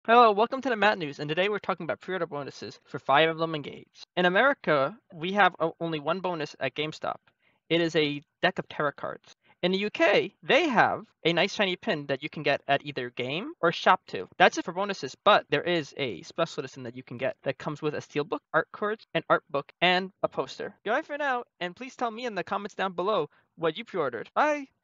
Hello, welcome to the Matt News, and today we're talking about pre-order bonuses for Fire Emblem Engage. In America, we have only one bonus at Gamestop. It is a deck of tarot cards. In the UK, they have a nice shiny pin that you can get at either Game or Shopto. That's it for bonuses, but there is a special edition that you can get that comes with a steelbook, art cards, an art book, and a poster. Goodbye for now, and please tell me in the comments down below what you pre-ordered. Bye!